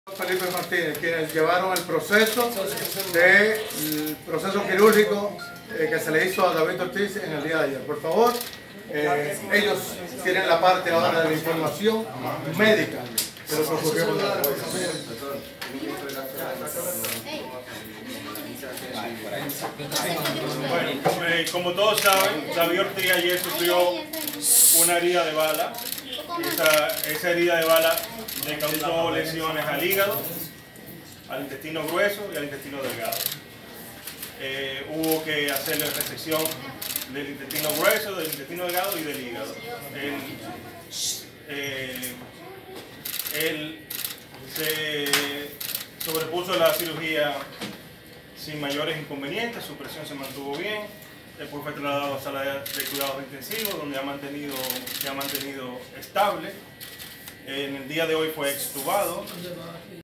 Felipe Martínez, quienes llevaron el proceso quirúrgico que se le hizo a David Ortiz en el día de ayer. Por favor, ellos tienen la parte ahora de la información médica de lo que ocurrió con la Bueno, como todos saben, David Ortiz ayer sufrió una herida de bala. Esa herida de bala le causó lesiones al hígado, al intestino grueso y al intestino delgado. Hubo que hacerle resección del intestino grueso, del intestino delgado y del hígado. Él se sobrepuso a la cirugía sin mayores inconvenientes, su presión se mantuvo bien. Después fue trasladado a sala de cuidados intensivos, donde se ha mantenido estable. En el día de hoy fue extubado.